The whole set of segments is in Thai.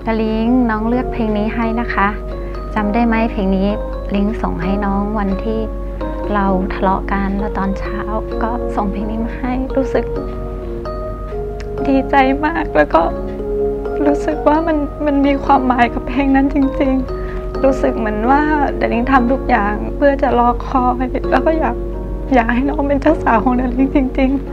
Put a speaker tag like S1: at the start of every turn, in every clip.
S1: ดาลิงน้องเลือกเพลงนี้ให้นะคะจำได้ไหมเพลงนี้ลิงส่งให้น้องวันที่เราทะเลาะกันแล้วตอนเช้าก็ส่งเพลงนี้มาให้รู้สึกดีใจมากแล้วก็รู้สึกว่ามันมีความหมายกับเพลงนั้นจริงๆรู้สึกเหมือนว่าดาลิงทำทุกอย่างเพื่อจะรอคอยแล้วก็อยากให้น้องเป็นเจ้าสาวของดาลิงจริงๆ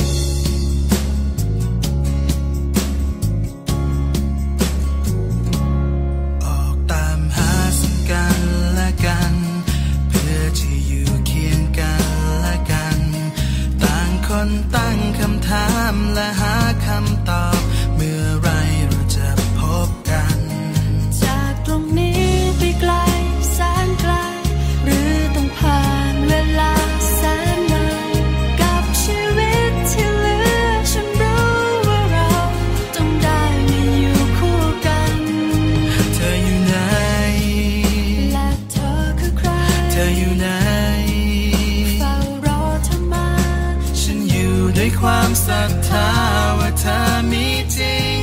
S2: ตั้งคำถามและหาคำตอบเมื่อไรเราจะพบกัน
S3: จากตรงนี้ไปไกลแสนไกลหรือต้องผ่านเวลาแสนนานกับชีวิตที่เหลือฉันรู้ว่าเราต้องได้มาอยู่คู่กัน
S2: เธออยู่ไหน
S3: และเธอคือใคร
S2: เธออยู่ไหนด้วยความศรัทธาว่าเธอมีจริง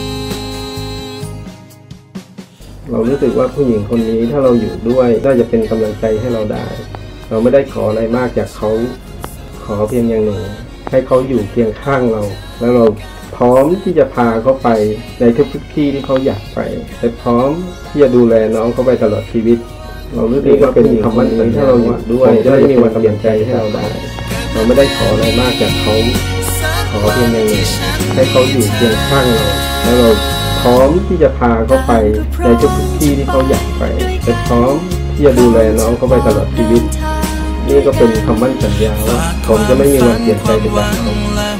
S4: เรารู้สึกว่าผู้หญิงคนนี้ถ้าเราอยู่ด้วยน่าจะเป็นกำลังใจให้เราได้เราไม่ได้ขออะไรมากจากเขาขอเพียงอย่างหนึ่งให้เขาอยู่เคียงข้างเราแล้วเราพร้อมที่จะพาเขาไปในทุกที่ที่เขาอยากไปและพร้อมที่จะดูแลน้องเขาไปตลอดชีวิตเรารู้สึกว่าเป็นคำมั่นสัญญาถ้าเราอยู่ด้วยจะไม่มีวันเปลี่ยนใจให้เราได้เราไม่ได้ขออะไรมากจากเขาขอเพียงอย่างหนึ่งให้เขาอยู่เคียงข้างเราแล้วเราพร้อมที่จะพาเขาไปในทุกที่ที่เขาอยากไปและพร้อมที่จะดูแลน้องเขาไปตลอดชีวิตนี่ก็เป็นคำมั่นสัญญาว่าผมจะไม่มีวันเปลี่ยนใจไปจากเขา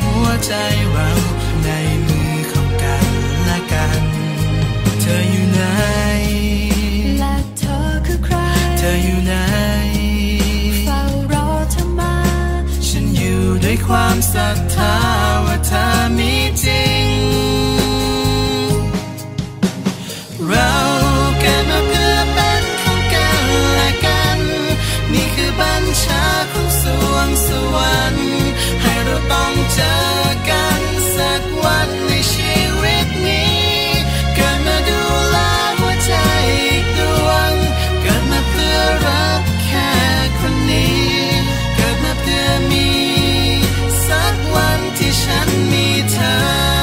S2: ในมือของกันและกันเธออยู่ไหน
S3: และเธอคือใคร
S2: เธออยู่ไหนด้วยความศรัทธาว่าเธอมีจริงเราเกิดมาเพื่อเป็นของกันและกันนี่คือบัญชาของสวงสวรรค์ให้เราต้องเจอกันสักวันในชีวิตนี้เกิดมาดูแลหัวใจอีกดวงเกิดมาเพื่อรักแค่คนนี้เกิดมาเพื่อมีวันที่ฉันมีเธอ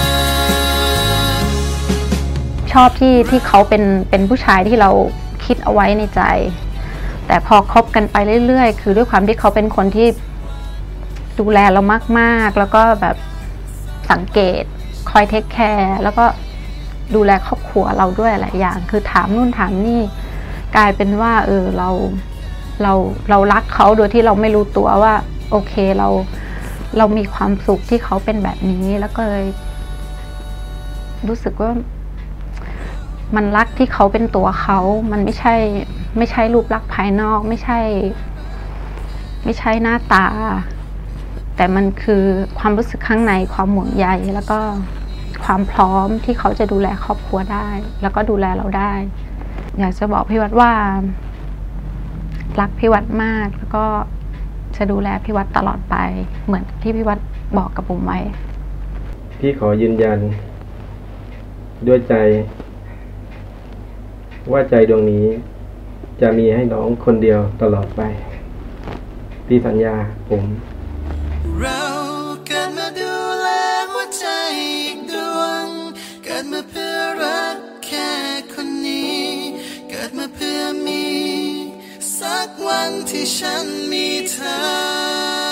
S1: ชอบที่เขาเป็นผู้ชายที่เราคิดเอาไว้ในใจแต่พอคบกันไปเรื่อยๆคือด้วยความที่เขาเป็นคนที่ดูแลเรามากๆแล้วก็แบบสังเกตคอยเทคแคร์แล้วก็ดูแลครอบครัวเราด้วยหลายอย่างคือถามนู่นถามนี่กลายเป็นว่าเรารักเขาโดยที่เราไม่รู้ตัวว่าโอเคเรามีความสุขที่เขาเป็นแบบนี้แล้วก็เลยรู้สึกว่ามันรักที่เขาเป็นตัวเขามันไม่ใช่รูปลักษณ์ภายนอกไม่ใช่หน้าตาแต่มันคือความรู้สึกข้างในความห่วงใยแล้วก็ความพร้อมที่เขาจะดูแลครอบครัวได้แล้วก็ดูแลเราได้อยากจะบอกพี่วัดว่ารักพี่วัดมากแล้วก็จะดูแลพี่วัดตลอดไปเหมือนที่พี่วัดบอกกับผมไว้
S4: พี่ขอยืนยันด้วยใจว่าใจดวงนี้จะมีให้น้องคนเดียวตลอดไปพี่สัญญาผม
S2: เราเกิดมาดูแลหัวใจอีกดวงเกิดมาเพื่อรักแค่คนนี้เกิดมาเพื่อมีสักวันที่ฉันมีเธอ